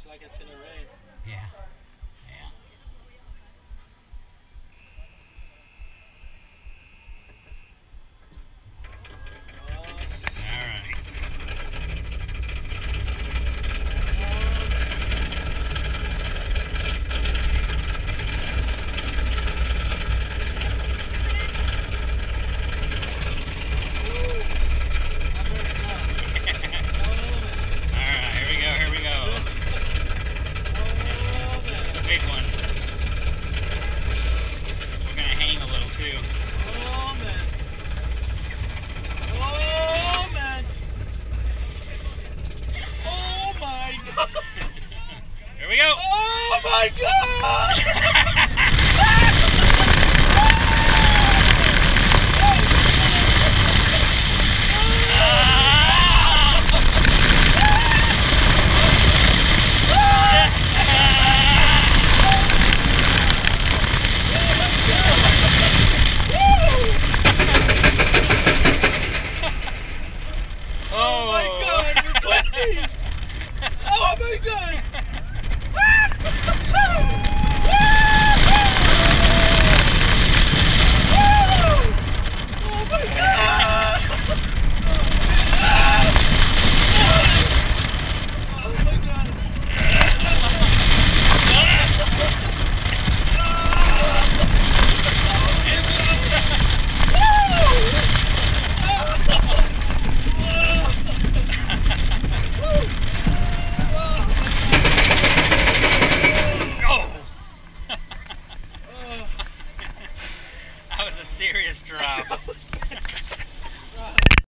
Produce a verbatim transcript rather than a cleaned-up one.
like it's gonna rain. Yeah. Yeah. All right. Big one. We're gonna hang a little too. Oh man. Oh man. Oh my god. Here we go. Oh my god.